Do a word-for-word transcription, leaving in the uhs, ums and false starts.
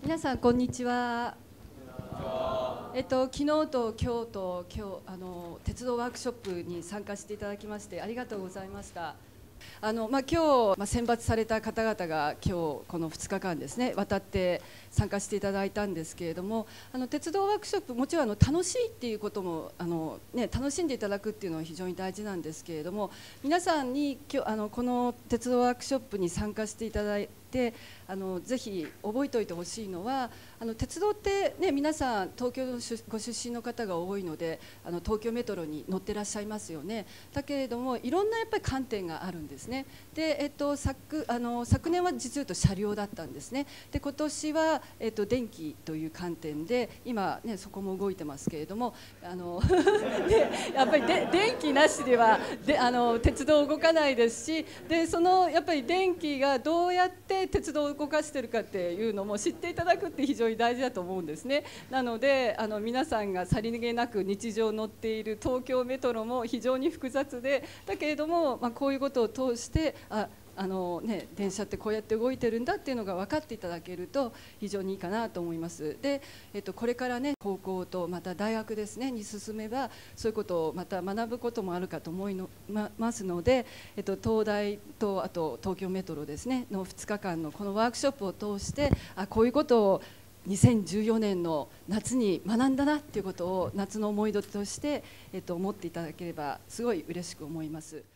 皆さんこんにちは。えっと昨日と今日と今日あの鉄道ワークショップに参加していただきましてありがとうございました。あのまあ、今日、まあ、選抜された方々が今日このふつかかんですね渡って参加していただいたんですけれども、あの鉄道ワークショップもちろんあの楽しいっていうこともあの、ね、楽しんでいただくっていうのは非常に大事なんですけれども、皆さんに今日あのこの鉄道ワークショップに参加していただいてあのぜひ覚えておいてほしいのは、あの鉄道って、ね、皆さん東京のご出身の方が多いのであの東京メトロに乗ってらっしゃいますよね。だけれどもいろんなやっぱり観点があるんですね。で、えっと、昨, あの昨年は実を言うと車両だったんですね。で今年は、えっと、電気という観点で今、ね、そこも動いてますけれども、あのでやっぱりで電気なしではであの鉄道動かないですし、でそのやっぱり電気がどうやって鉄道を動かしてるかっていうのも知っていただくって非常に大事だと思うんですね。なのであの皆さんがさりげなく日常乗っている東京メトロも非常に複雑で、だけれども、まあ、こういうことを通してああのね、電車ってこうやって動いてるんだっていうのが分かっていただけると非常にいいかなと思います。で、えっと、これからね高校とまた大学ですねに進めばそういうことをまた学ぶこともあるかと思いますので、えっと、東大とあと東京メトロですねのふつかかんのこのワークショップを通してあこういうことをにせんじゅうよねんの夏に学んだなっていうことを夏の思い出として、えっと、思っていただければすごい嬉しく思います。